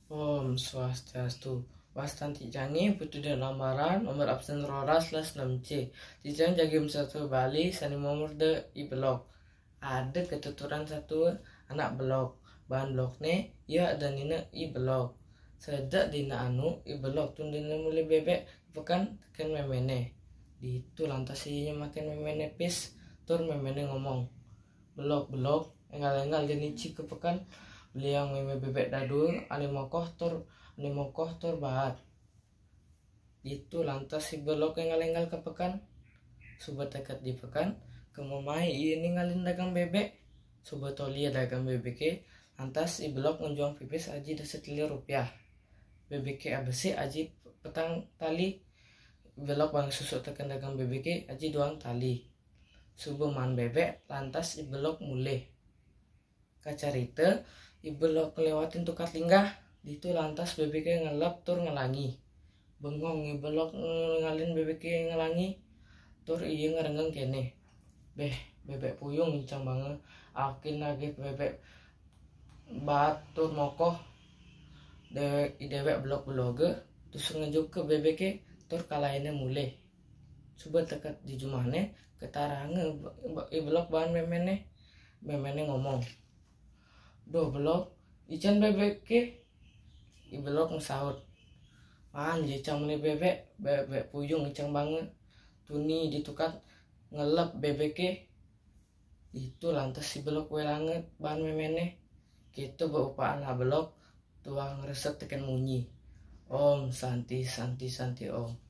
Om Swastiastu. Wastanti Jangi Putu dan Lamaran nomor absen roras las 6C. Tijan Jagim satu Bali Sani nomor de I blok. Ada ketuturan satu anak blok. Bahan bloknya ya dan nina I blok. Sedak dina anu I blok tun dina mulai bebek pekan kan memene. Di itu lantas inya makan memene pis tur memene ngomong. Blok engal jadi cik kepekan beliang meme bebek dadul animokoh tur bahat. Itu lantas si blok engal kepekan subat dekat di pekan kemamai ini ngalin dagang bebek subatolia dagang bebek ke lantas si blok ngejuang pipis aji Rp10 bebek ke abesi aji petang tali blok bang susuk tekan dagang bebek ke aji doang tali subuman bebek lantas i blok mulai kacarita i blok lewatin tukat linggah itu lantas bebek ngelap tur ngelangi bengong i blok ngalin bebek ngelangi tur iya ngerengeng kene bebek puyung incang banget akin lagi bebek batur mokoh dewek blok terus ngejuk ke bebek tur kalainnya mulai coba dekat di jumahnya ketarange i blok bahan memene ngomong do blok ican bebek i blok ngesaut anjir cang meli bebek puyung icang banget tuni ditukat ngelap bebek itu lantas si blok welanget bahan memene gitu beupaan lah blok tuang resep tekan munyi Om santi Om.